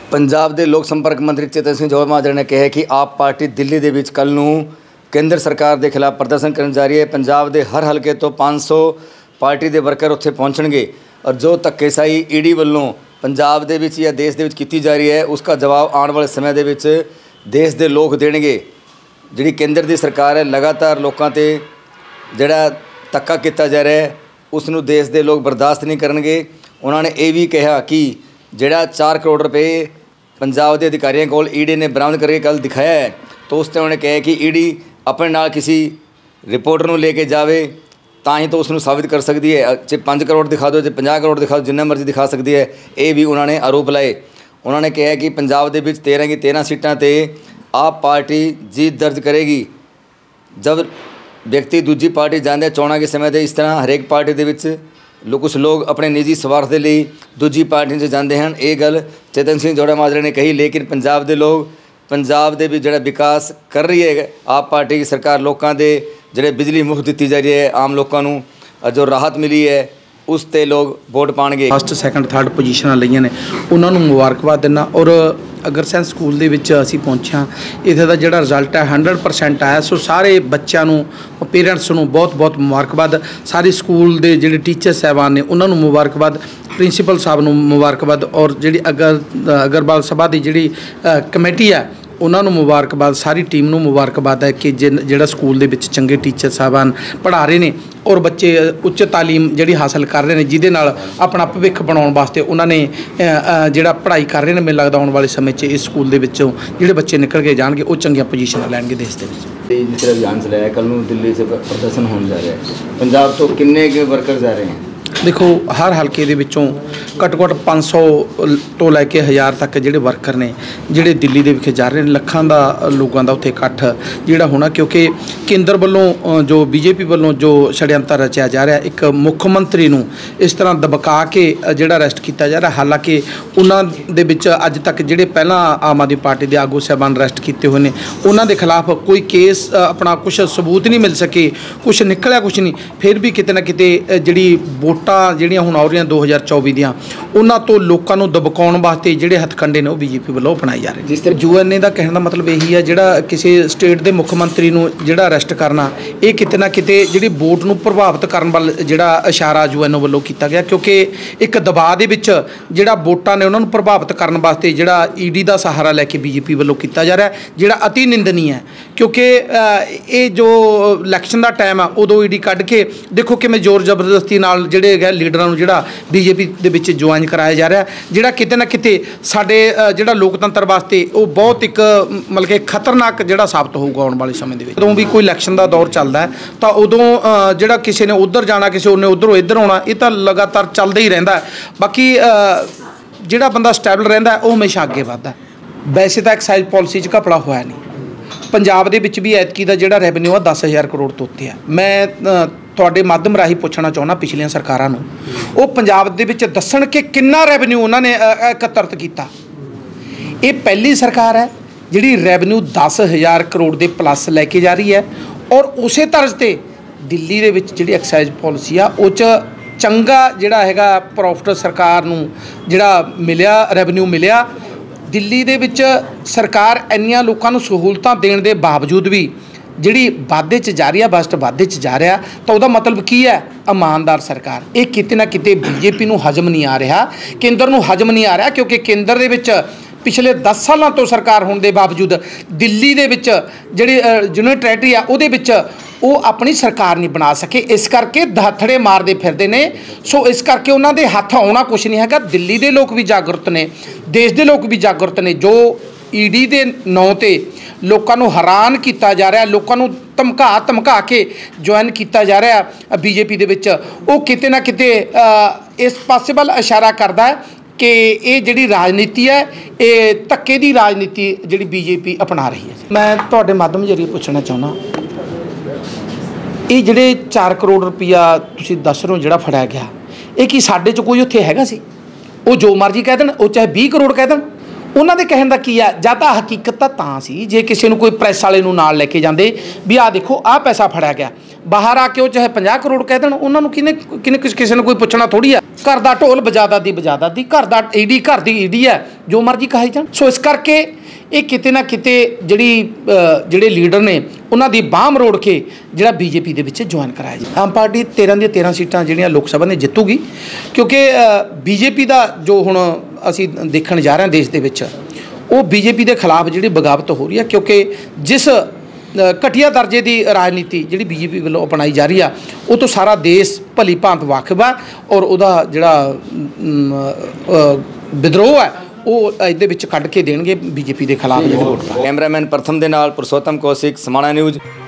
पंजाब के लोक संपर्क मंत्री चेतन सिंह जोहर ने कहा कि आप पार्टी दिल्ली के विच कल नूं केंद्र सरकार के खिलाफ प्रदर्शन करने जा रही है। पंजाब के हर हल्के तो 500 पार्टी के वर्कर उत्थे पहुँचणगे और जो धक्केशाही ईडी वालों पंजाब दे विच या देश दे विच कीती जा रही है उसका जवाब आने वाले समय दे विच देश के लोग देणगे। जिहड़ी केंद्र की सरकार है लगातार लोगों ते जिहड़ा धक्का किया जा रहा है उसनूं देश के लोग बर्दाश्त नहीं करनगे। उन्होंने ये भी कहा कि जिहड़ा 4 करोड़ रुपये पंजाब के अधिकारियों को ईडी ने बरामद करके कल दिखाया है तो उस टाइम उन्होंने कहा कि ईडी अपने नाल किसी रिपोर्टर को लेके जावे तां ही तो उसनूं साबित कर सकती है। चाहे 5 करोड़ दिखा दो, चाहे 50 करोड़ दिखा दो, जिन्ना मर्जी दिखा सकती है। ये भी उन्होंने आरोप लाए। उन्होंने कहा कि पंजाब के विच 13 की 13 सीटां ते आप पार्टी जीत दर्ज करेगी। जब व्यक्ति दूजी पार्टी जाते चोणों के समय ते इस तरह हरेक पार्टी के विच कुछ लोग अपने निजी स्वार्थ के लिए दूजी पार्टी से जाते हैं। ये गल चेतन सिंह जोड़ा ने कही। लेकिन पंजाब के लोग पंजाब के भी जोड़ा विकास कर रही है आप पार्टी की सरकार, लोगों के जोड़े बिजली मुफ्त दी जा रही है, आम लोगों को जो राहत मिली है उस ते लोग वोट पाएंगे। फस्ट सैकेंड थर्ड पोजीशन लईआं ने उन्होंने मुबारकबाद देना। और अग्रसेन स्कूल दे विच असीं पहुंचे हाँ, इत्थे दा जिहड़ा रिजल्ट है 100% आया। सो सारे बच्चों नूं पेरेंट्स नूं बहुत बहुत मुबारकबाद। सारे स्कूल दे जिहड़े टीचर साहबान ने उन्होंने मुबारकबाद, प्रिंसीपल साहब नूं मुबारकबाद और जिहड़ी अग्रवाल सभा की जिहड़ी कमेटी है उन्होंने मुबारकबाद। सारी टीम नूं मुबारकबाद है कि जिहड़ा स्कूल दे विच चंगे टीचर साहबान पढ़ा रहे ने और बच्चे उच्च तालीम जिहड़ी हासिल कर रहे हैं जिहदे नाल अपना भविख बनाउण वास्ते उन्होंने जिहड़ा पढ़ाई कर रहे हैं। मैनूं लगदा आउण वाले समय 'च इस स्कूल दे विचों जिहड़े बच्चे निकल के जाणगे वो चंगियां पोजीशनां लैणगे देश दे विच। जिस तरह अभियान चलाया कल नूं दिल्ली से प्रदर्शन होने जा रहा है, पंजाब तो किन्ने के वर्कर जा रहे हैं? देखो हर हल्के दे विचों घੱਟੋ घੱਟ 500 तो लैके 1000 तक जिहड़े वर्कर ने जिहड़े दिल्ली दे विखे जा रहे हैं। लखां दा लोगों का उत्थे इकट्ठ जिहड़ा होना, क्योंकि केंद्र वालों जो बीजेपी वालों जो षड्यंत्र रचिया जा रहा है एक मुख्यमंत्री नूं इस तरह दबका के जिहड़ा अरैसट किया जा रहा। हालांकि उन्हां दे विच अज तक जिहड़े पहलां आम आदमी पार्टी के आगू साहबान अरैसट किए हुए हैं उन्हां दे खिलाफ कोई केस अपना कुछ सबूत नहीं मिल सके, कुछ निकलिया कुछ नहीं। फिर भी किते ना किते जिहड़ी वोटां ਜਿਹੜੀਆਂ ਹੁਣ ਆ ਰਹੀਆਂ 2024 ਦੀਆਂ ਉਹਨਾਂ ਤੋਂ ਲੋਕਾਂ ਨੂੰ ਦਬਕਾਉਣ ਵਾਸਤੇ ਜਿਹੜੇ ਹੱਥਕੰਡੇ ਨੇ ਉਹ ਬੀਜੇਪੀ ਵੱਲੋਂ ਅਪਣਾਏ ਜਾ ਰਹੇ। ਜਿਸ ਤਰ੍ਹਾਂ ਯੂਐਨਏ ਦਾ ਕਹਿਣ ਦਾ ਮਤਲਬ ਇਹੀ ਹੈ ਜਿਹੜਾ ਕਿਸੇ ਸਟੇਟ ਦੇ ਮੁੱਖ ਮੰਤਰੀ ਨੂੰ ਜਿਹੜਾ ਅਰੈਸਟ ਕਰਨਾ ਇਹ ਕਿਤੇ ਨਾ ਕਿਤੇ ਜਿਹੜੀ ਵੋਟ ਨੂੰ ਪ੍ਰਭਾਵਿਤ ਕਰਨ ਵੱਲ ਜਿਹੜਾ ਇਸ਼ਾਰਾ ਯੂਐਨਓ ਵੱਲੋਂ ਕੀਤਾ ਗਿਆ, ਕਿਉਂਕਿ ਇੱਕ ਦਬਾਅ ਦੇ ਵਿੱਚ ਜਿਹੜਾ ਵੋਟਾਂ ਨੇ ਉਹਨਾਂ ਨੂੰ ਪ੍ਰਭਾਵਿਤ ਕਰਨ ਵਾਸਤੇ ਜਿਹੜਾ ਈਡੀ ਦਾ ਸਹਾਰਾ ਲੈ ਕੇ ਬੀਜੇਪੀ ਵੱਲੋਂ ਕੀਤਾ ਜਾ ਰਿਹਾ ਜਿਹੜਾ ਅਤੀ ਨਿੰਦਨੀ ਹੈ। ਕਿਉਂਕਿ ਇਹ ਜੋ ਇਲੈਕਸ਼ਨ ਦਾ ਟਾਈਮ ਆ ਉਦੋਂ ਈਡੀ ਕੱਢ ਕੇ ਦੇਖੋ ਕਿਵੇਂ ਜ਼ੋਰ ਜ਼ਬਰਦਸਤੀ ਨਾਲ ਜਿਹੜੇ ਹੈਗਾ ਲੀडर जोड़ा बीजेपी के विच ज्वाइन कराया जा रहा जिहड़ा किते ना किते साडे जिहड़ा लोकतंत्र वास्ते वो बहुत एक मतलब कि खतरनाक जिहड़ा साबित होगा आने वाले समय दे विच। जदों भी कोई इलैक्शन का दौर चलदा है तो उदों जिहड़ा किसी ने उधर जाना किसी ने उधरों इधर आना ये तो लगातार चलदा ही रहिंदा है। बाकी जिहड़ा बंदा स्टैबल रहिंदा है वो हमेशा अगे वधदा है। वैसे तो एक्साइज पॉलिसी च घपला होया नहीं। पंजाब दे विच भी ऐतकी दा जिहड़ा रेवन्यू आ 10,000 करोड़ तो उत्ते है। मैं ਤੁਹਾਡੇ ਮਾਧਿਅਮ ਰਾਹੀਂ ਪੁੱਛਣਾ ਚਾਹੁੰਦਾ ਪਿਛਲੀਆਂ ਸਰਕਾਰਾਂ ਨੂੰ ਉਹ ਪੰਜਾਬ ਦੇ ਵਿੱਚ ਦੱਸਣ ਕਿ ਕਿੰਨਾ ਰੈਵਨਿਊ ਉਹਨਾਂ ਨੇ ਇਕੱਤਰਤ ਕੀਤਾ। ਇਹ ਪਹਿਲੀ ਸਰਕਾਰ ਹੈ ਜਿਹੜੀ ਰੈਵਨਿਊ 10,000 ਕਰੋੜ ਦੇ ਪਲੱਸ ਲੈ ਕੇ ਜਾ ਰਹੀ ਹੈ ਔਰ ਉਸੇ ਤਰ੍ਹਾਂ ਤੇ ਦਿੱਲੀ ਦੇ ਵਿੱਚ ਜਿਹੜੀ ਐਕਸਾਈਜ਼ ਪਾਲਿਸੀ ਆ ਉਹ 'ਚ ਚੰਗਾ ਜਿਹੜਾ ਹੈਗਾ ਪ੍ਰੋਫਿਟ ਸਰਕਾਰ ਨੂੰ ਜਿਹੜਾ ਮਿਲਿਆ ਰੈਵਨਿਊ ਮਿਲਿਆ। ਦਿੱਲੀ ਦੇ ਵਿੱਚ ਸਰਕਾਰ ਇੰਨੀਆਂ ਲੋਕਾਂ ਨੂੰ ਸਹੂਲਤਾਂ ਦੇਣ ਦੇ ਬਾਵਜੂਦ ਵੀ ਜਿਹੜੀ ਵਾਧੇ 'ਚ ਜਾ ਰਹੀ ਆ ਬਜਟ ਵਾਧੇ 'ਚ ਜਾ ਰਿਹਾ ਤਾਂ ਉਹਦਾ ਮਤਲਬ ਕੀ ਹੈ? ਇਮਾਨਦਾਰ ਸਰਕਾਰ। ਇਹ ਕਿਤੇ ਨਾ ਕਿਤੇ ਬੀਜੇਪੀ ਨੂੰ ਹਜਮ ਨਹੀਂ ਆ ਰਿਹਾ, ਕੇਂਦਰ ਨੂੰ ਹਜਮ ਨਹੀਂ ਆ ਰਿਹਾ, ਕਿਉਂਕਿ ਕੇਂਦਰ ਦੇ ਵਿੱਚ ਪਿਛਲੇ 10 ਸਾਲਾਂ ਤੋਂ ਸਰਕਾਰ ਹੋਣ ਦੇ ਬਾਵਜੂਦ ਦਿੱਲੀ ਦੇ ਵਿੱਚ ਜਿਹੜੀ ਯੂਨੀਅਨ ਟੈਰੀਟਰੀ ਆ ਉਹਦੇ ਵਿੱਚ ਉਹ ਆਪਣੀ ਸਰਕਾਰ ਨਹੀਂ ਬਣਾ ਸਕੇ। ਇਸ ਕਰਕੇ ਦਹੱਥੜੇ ਮਾਰਦੇ ਫਿਰਦੇ ਨੇ। ਸੋ ਇਸ ਕਰਕੇ ਉਹਨਾਂ ਦੇ ਹੱਥ ਆਉਣਾ ਕੁਛ ਨਹੀਂ ਹੈਗਾ। ਦਿੱਲੀ ਦੇ ਲੋਕ ਵੀ ਜਾਗਰੂਕ ਨੇ, ਦੇਸ਼ ਦੇ ਲੋਕ ਵੀ ਜਾਗਰੂਕ ਨੇ। ਜੋ ईडी के ਨਾਂ ਤੇ ਲੋਕਾਂ ਨੂੰ ਹੈਰਾਨ ਕੀਤਾ ਜਾ ਰਿਹਾ, ਲੋਕਾਂ ਨੂੰ ਧਮਕਾ ਕੇ ਜੁਆਇਨ ਕੀਤਾ ਜਾ ਰਿਹਾ ਬੀਜੇਪੀ ਦੇ ਵਿੱਚ, ਉਹ ਕਿਤੇ ਨਾ ਕਿਤੇ ਇਸ ਪਾਸੇ ਵੱਲ ਇਸ਼ਾਰਾ ਕਰਦਾ ਹੈ कि ये जिहड़ी राजनीति है ये धक्के की राजनीति जिहड़ी बीजेपी अपना रही है। मैं तुहाडे माध्यम जरिए पूछना चाहुंदा ये जिहड़े 4 करोड़ रुपया तुसीं दस रहे हो जिहड़ा फड़िया गया ये कि साडे च कोई उत्थे हैगा सी? वो जो मर्जी कह देण, वो चाहे 20 करोड़ कह देण, उन्हां दे कहण दा की है? जां तां हकीकत तां सी जे किसी नूं कोई प्रैस वाले नूं नाल लैके जांदे भी आ देखो आ पैसा फड़िया गया, ਬਾਹਰ ਆ ਕੇ ਉਹ ਚਾਹੇ 50 ਕਰੋੜ ਕਹਿ ਦੇਣ, ਉਹਨਾਂ ਨੂੰ ਕਿਨੇ ਕਿਸੇ ਨੂੰ ਕੋਈ ਪੁੱਛਣਾ ਥੋੜੀ ਆ। ਘਰ ਦਾ ਢੋਲ ਬਜਾਦਾ ਦੀ, ਘਰ ਦਾ ਈਡੀ ਘਰ ਦੀ ਈਡੀ ਹੈ, ਜੋ ਮਰਜ਼ੀ ਕਹਾਈ ਜਾਣ। ਸੋ ਇਸ ਕਰਕੇ ਇਹ ਕਿਤੇ ਨਾ ਕਿਤੇ ਜਿਹੜੇ ਲੀਡਰ ਨੇ ਉਹਨਾਂ ਦੀ ਬਾਂਹ ਮਰੋੜ ਕੇ ਜਿਹੜਾ ਬੀਜੇਪੀ ਦੇ ਵਿੱਚ ਜੁਆਇਨ ਕਰਾਇਆ ਜੀ। ਆਮ ਪਾਰਟੀ 13 ਦੀਆਂ 13 ਸੀਟਾਂ ਜਿਹੜੀਆਂ ਲੋਕ ਸਭਾ ਨੇ ਜਿੱਤੂਗੀ, ਕਿਉਂਕਿ ਬੀਜੇਪੀ ਦਾ ਜੋ ਹੁਣ ਅਸੀਂ ਦੇਖਣ ਜਾ ਰਹੇ ਹਾਂ ਦੇਸ਼ ਦੇ ਵਿੱਚ, ਉਹ ਬੀਜੇਪੀ ਦੇ ਖਿਲਾਫ ਜਿਹੜੀ ਬਗਾਵਤ ਹੋ ਰਹੀ ਹੈ, ਕਿਉਂਕਿ ਜਿਸ ਘਟੀਆ ਦਰਜੇ ਦੀ ਰਾਜਨੀਤੀ ਜਿਹੜੀ ਬੀਜੇਪੀ ਵੱਲੋਂ ਅਪਣਾਈ ਜਾ ਰਹੀ ਆ, ਉਹ ਤੋਂ ਸਾਰਾ ਦੇਸ਼ ਭਲੀ ਭਾਂਤ ਵਾਕਿਫ ਆ, ਔਰ ਉਹਦਾ ਜਿਹੜਾ ਵਿਦਰੋਹ ਹੈ ਉਹ ਇਹਦੇ ਵਿੱਚ ਕੱਢ ਕੇ ਦੇਣਗੇ ਬੀਜੇਪੀ ਦੇ ਖਿਲਾਫ ਜਿਹੜੇ ਵੋਟ। ਕੈਮਰਾਮੈਨ ਪ੍ਰਥਮ ਦੇ ਨਾਲ ਪੁਰਸ਼ੋਤਮ ਕੌਸ਼ਿਕ, ਸਮਾਣਾ ਨਿਊਜ਼।